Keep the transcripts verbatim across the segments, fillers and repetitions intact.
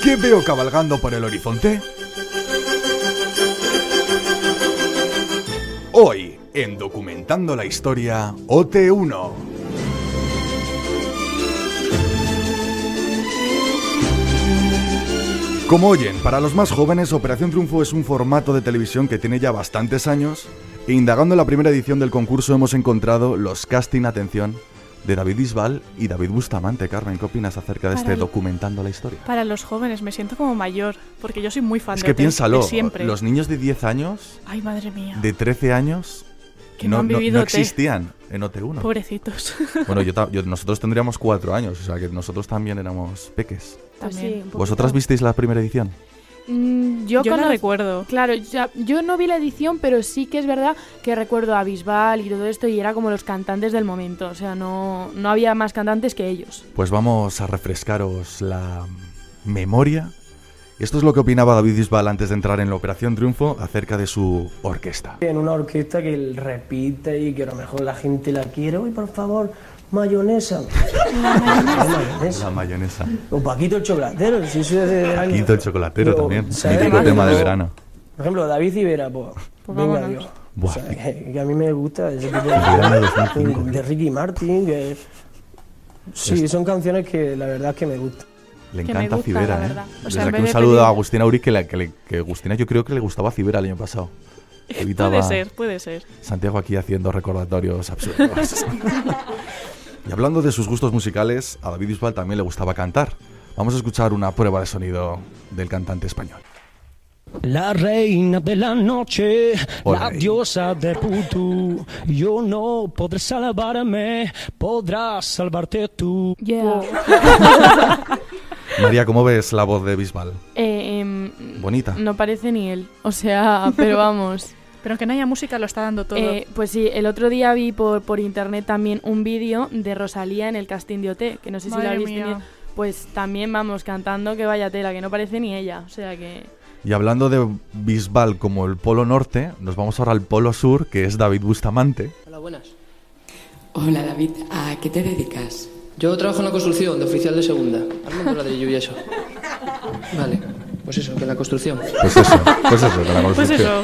¿Qué veo cabalgando por el horizonte? Hoy, en Documentando la Historia, O T uno. Como oyen, para los más jóvenes, Operación Triunfo es un formato de televisión que tiene ya bastantes años, e indagando en la primera edición del concurso hemos encontrado los casting, atención, de David Bisbal y David Bustamante. Carmen, ¿qué opinas acerca de para este el... Documentando la Historia? Para los jóvenes me siento como mayor, porque yo soy muy fan es de que piénsalo, de siempre. Los niños de diez años, ay madre mía, de trece años, que no, no, han vivido no, no existían en O T uno. Pobrecitos. Bueno, yo, yo, nosotros tendríamos cuatro años, o sea que nosotros también éramos peques. También. Sí, ¿Vosotras visteis la primera edición? Mm, yo yo no conoz... recuerdo. Claro, ya, yo no vi la edición, pero sí que es verdad que recuerdo a Bisbal y todo esto y era como los cantantes del momento. O sea, no, no había más cantantes que ellos. Pues vamos a refrescaros la memoria. Esto es lo que opinaba David Bisbal antes de entrar en la Operación Triunfo acerca de su orquesta. En una orquesta que él repite y que a lo mejor la gente la quiere. Uy, por favor, mayonesa. La mayonesa. La mayonesa. O Paquito el chocolatero. Si eso es de, de Paquito el chocolatero pero, también. ¿sabes? Mítico tema de verano. Por ejemplo, David Civera, pues, pues venga vámonos. Dios. O sea, que, que a mí me gusta ese tipo de, de, de Ricky Martin. Que, sí, son canciones que la verdad es que me gustan. Le que encanta gusta, Civera, ¿eh? O sea, Desde aquí un saludo pedir... a Agustina Uri, que, la, que, le, que Agustina yo creo que le gustaba Civera el año pasado. Puede ser, puede ser. Santiago aquí haciendo recordatorios absurdos. Y hablando de sus gustos musicales, a David Bisbal también le gustaba cantar. Vamos a escuchar una prueba de sonido del cantante español. La reina de la noche, Olé. La diosa de Putu. Yo no podré salvarme, podrás salvarte tú. Yeah. María, ¿cómo ves la voz de Bisbal? Eh, eh, Bonita. No parece ni él. O sea, pero vamos. Pero que no haya música lo está dando todo. Eh, pues sí, el otro día vi por, por internet también un vídeo de Rosalía en el casting de O T, que no sé si Madre la habéis mía. tenido. Pues también, vamos, cantando que vaya tela, que no parece ni ella. O sea que... Y hablando de Bisbal como el polo norte, nos vamos ahora al polo sur, que es David Bustamante. Hola, buenas. Hola, David. ¿A qué te dedicas? Yo trabajo en la construcción, de oficial de segunda. Armando ladrillo y eso. Vale, pues eso, que en la construcción. Pues eso, pues eso, que la construcción. Pues eso.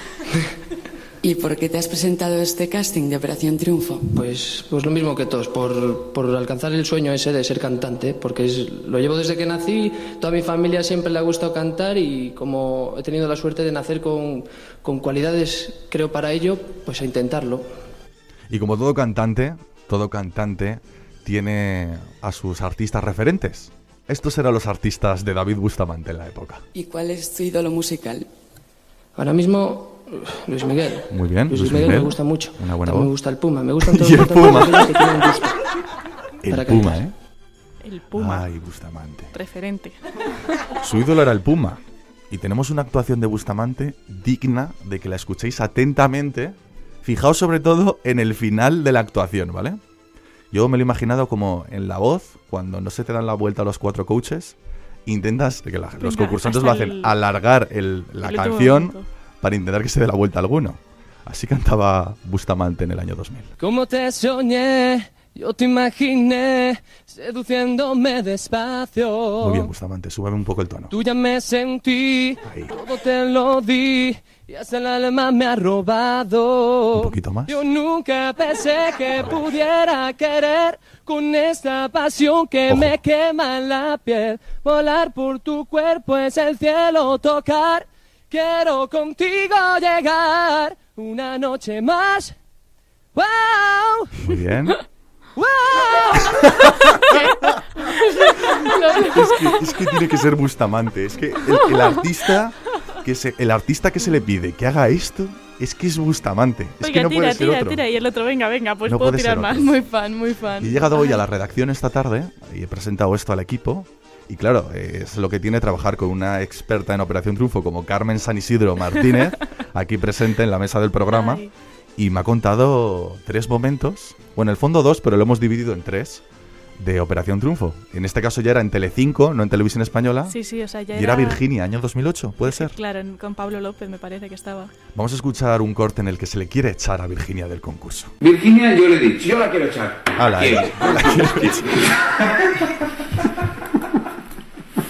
¿Y por qué te has presentado a este casting de Operación Triunfo? Pues, pues lo mismo que todos, por, por alcanzar el sueño ese de ser cantante, porque es, lo llevo desde que nací, toda mi familia siempre le ha gustado cantar y como he tenido la suerte de nacer con, con cualidades, creo, para ello, pues a intentarlo. Y como todo cantante, todo cantante tiene a sus artistas referentes. Estos eran los artistas de David Bustamante en la época. ¿Y cuál es tu ídolo musical? Ahora mismo, Luis Miguel. Muy bien, Luis, Luis Miguel, Miguel me gusta mucho. Una buena También voz. me gusta el Puma, me gustan todos Y el los cantantes Puma. que tienen gusto. El para Puma, cantar. ¿eh? El Puma. Ay, Bustamante. Referente. Su ídolo era el Puma. Y tenemos una actuación de Bustamante digna de que la escuchéis atentamente. Fijaos sobre todo en el final de la actuación, ¿vale? Yo me lo he imaginado como en la voz, cuando no se te dan la vuelta a los cuatro coaches, intentas, que la, los Venga, concursantes hasta lo hacen, el- alargar el, la el último canción momento. para intentar que se dé la vuelta a alguno. Así cantaba Bustamante en el año dos mil. Como te soñé, yo te imaginé, seduciéndome despacio. Muy bien, Bustamante, súbeme un poco el tono. Tú ya me sentí, Ahí. todo te lo di, y hasta el alma me ha robado. Un poquito más. Yo nunca pensé que pudiera querer con esta pasión que Ojo. me quema en la piel. Volar por tu cuerpo es el cielo tocar. Quiero contigo llegar una noche más. ¡Wow! Muy bien. ¡Wow! Es que, es que tiene que ser Bustamante. Es que el, el artista que se, el artista que se le pide que haga esto es que es Bustamante. Es Oiga, que no tira, puede ser tira, otro. tira. Y el otro, venga, venga, pues No puedo puede tirar ser más. otro. Muy fan, muy fan. Y he llegado hoy a la redacción esta tarde y he presentado esto al equipo. Y claro, es lo que tiene trabajar con una experta en Operación Triunfo como Carmen San Isidro Martínez, aquí presente en la mesa del programa. Ay. Y me ha contado tres momentos, bueno, en el fondo dos, pero lo hemos dividido en tres, de Operación Triunfo. En este caso ya era en Telecinco, no en Televisión Española. Sí, sí, o sea, ya Y era Virginia, año dos mil ocho, ¿puede ser? Claro, en- con Pablo López me parece que estaba. Vamos a escuchar un corte en el que se le quiere echar a Virginia del concurso. Virginia, yo le he dicho, yo la quiero echar. Hala, ¿Quién? eh, la quiero echar.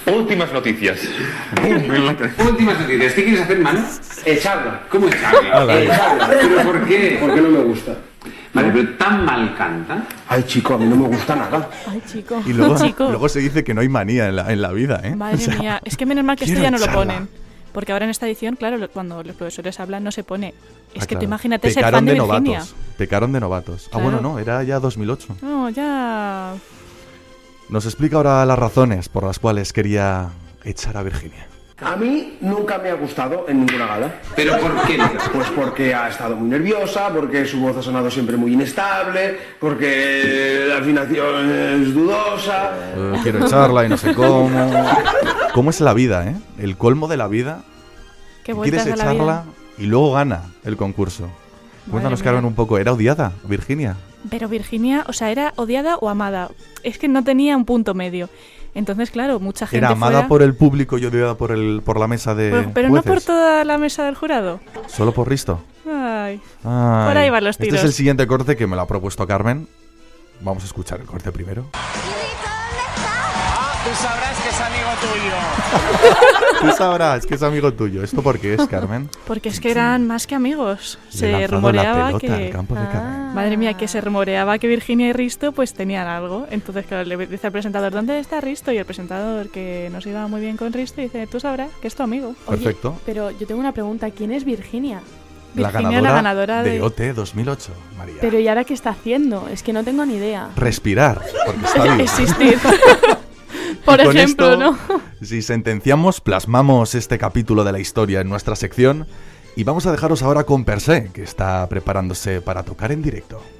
Últimas noticias. Últimas noticias. ¿Qué quieres hacer, mano? Echarla. ¿Cómo echarla? Echarla. ¿Pero por qué? Porque no me gusta. Vale, pero tan mal canta. Ay, chico, a mí no me gusta nada. Ay, chico. Y luego, Chico. luego se dice que no hay manía en la, en la vida, ¿eh? Madre O sea, mía, es que menos mal que esto quiero ya no lo echarla. ponen. Porque ahora en esta edición, claro, lo- cuando los profesores hablan no se pone. Es ah, que claro. tú imagínate ser Pecaron fan de, de Virginia. novatos. Pecaron de novatos. Claro. Ah, bueno, no, era ya dos mil ocho. No, ya... Nos explica ahora las razones por las cuales quería echar a Virginia. A mí nunca me ha gustado en ninguna gala. ¿Pero por qué? Pues porque ha estado muy nerviosa, porque su voz ha sonado siempre muy inestable, porque la afinación es dudosa. Eh, quiero echarla y no sé cómo. ¿Cómo es la vida, eh? El colmo de la vida. Qué Quieres vueltas a la echarla vida. y luego gana el concurso. Cuéntanos, mía. Carmen, un poco. ¿Era odiada, Virginia? Pero Virginia, o sea, ¿era odiada o amada? Es que no tenía un punto medio. Entonces, claro, mucha gente ¿Era amada fuera- por el público y odiada por, el, por la mesa de Pero, pero no jueces? por toda la mesa del jurado. ¿Solo por Risto? Ay. Ay, Por ahí van los Este tiros. es el siguiente corte que me lo ha propuesto Carmen. Vamos a escuchar el corte primero. Tú sabrás que es amigo tuyo. Tú sabrás que es amigo tuyo. ¿Esto por qué es, Carmen? Porque es que eran más que amigos. Le he Se lanzado rumoreaba la pelota que... al campo de Carmen. Madre mía, que se rumoreaba que Virginia y Risto pues tenían algo. Entonces, claro, le dice al presentador, ¿dónde está Risto? Y el presentador, que no se iba muy bien con Risto, dice, tú sabrás que es tu amigo. Oye, Perfecto. pero yo tengo una pregunta. ¿Quién es Virginia? La Virginia, ganadora, la ganadora de de- O T dos mil ocho, María. Pero ¿y ahora qué está haciendo? Es que no tengo ni idea. Respirar, porque está viva. Existir. Por Y con ejemplo, esto, ¿no? Si sentenciamos, plasmamos este capítulo de la historia en nuestra sección y vamos a dejaros ahora con Per Se, que está preparándose para tocar en directo.